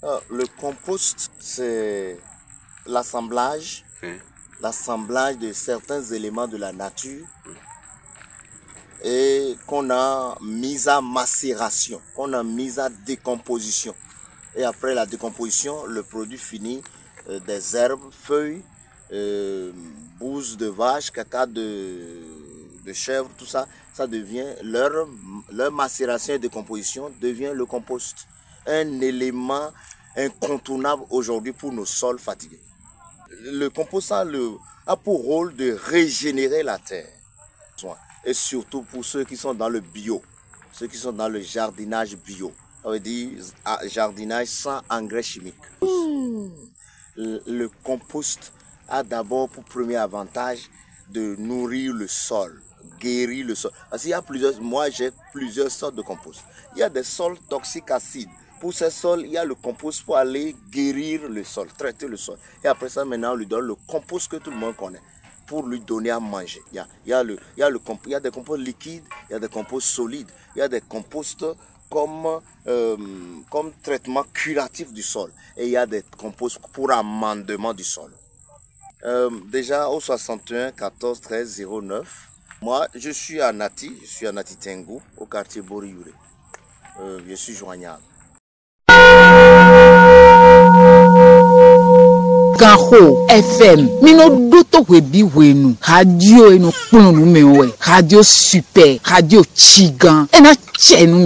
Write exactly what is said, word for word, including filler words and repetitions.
Alors, le compost, c'est l'assemblage, mmh. l'assemblage de certains éléments de la nature mmh. et qu'on a mis à macération, qu'on a mis à décomposition. Et après la décomposition, le produit finit euh, des herbes, feuilles, euh, bouse de vache, caca de, de chèvre, tout ça, ça devient leur, leur macération et décomposition devient le compost. Un élément incontournable aujourd'hui pour nos sols fatigués. Le compost a, le, a pour rôle de régénérer la terre. Et surtout pour ceux qui sont dans le bio, ceux qui sont dans le jardinage bio. Ça veut dire jardinage sans engrais chimiques. Mmh. Le, le compost a d'abord pour premier avantage de nourrir le sol, guérir le sol. Parce qu'il y a plusieurs, moi j'ai plusieurs sortes de compost. Il y a des sols toxiques acides. Pour ces sols, il y a le compost pour aller guérir le sol, traiter le sol. Et après ça, maintenant, on lui donne le compost que tout le monde connaît pour lui donner à manger. Il y a, il y a, le, il y a, le, il y a des composts liquides, il y a des composts solides, il y a des composts comme, euh, comme traitement curatif du sol. Et il y a des composts pour amendement du sol. Euh, déjà au soixante et un quatorze treize zéro neuf, moi je suis à Nati, je suis à Nati Tengu, au quartier Boriyure. Euh, je suis joignable. Gaho F M mino duto webi wenu radio eno kunu mewe radio super radio chigan ena chenu